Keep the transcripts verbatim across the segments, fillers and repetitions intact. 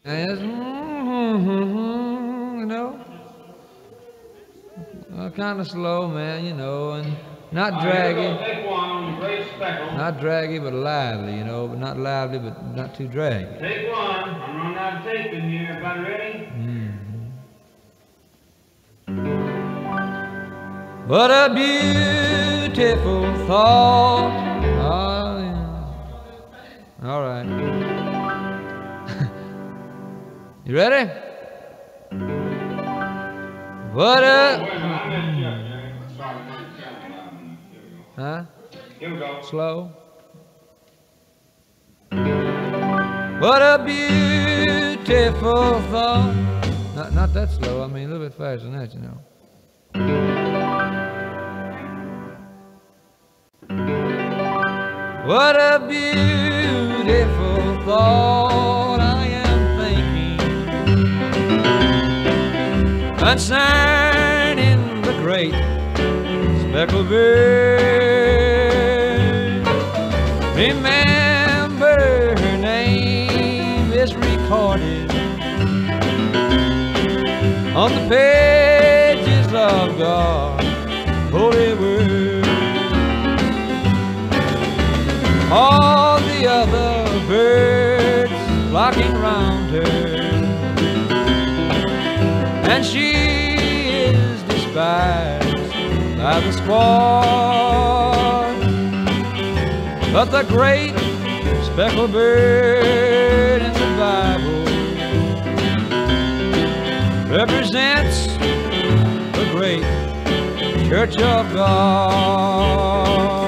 And it's, mm-hmm, you know, uh, kind of slow, man, you know, and not draggy. Take one on the Great Speckled. Not draggy, but lively, you know, but not lively, but not too draggy. Take one. I'm running out of tape in here. Everybody ready? Mm-hmm. What a beautiful thought. Oh, yeah. All right. You ready? What a... Huh? Here we go. Slow. What a beautiful thought. Not, not that slow, I mean a little bit faster than that, you know. What a beautiful thought I am thinking concerning the great speckled bird. Remember her name is recorded on the pages of God's holy word. All the other birds flocking round her, and she is despised by the squad. But the great speckled bird in the Bible represents the great Church of God.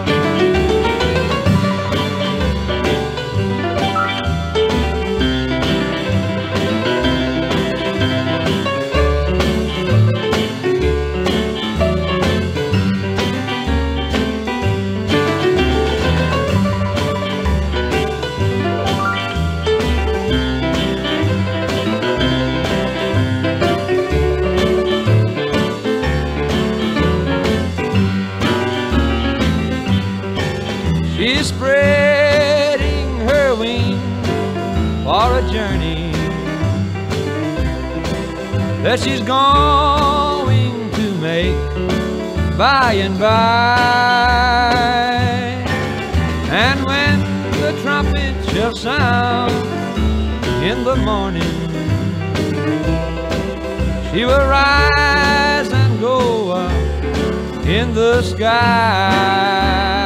She's spreading her wings for a journey that she's going to make by and by. And when the trumpet shall sound in the morning, she will rise and go up in the sky.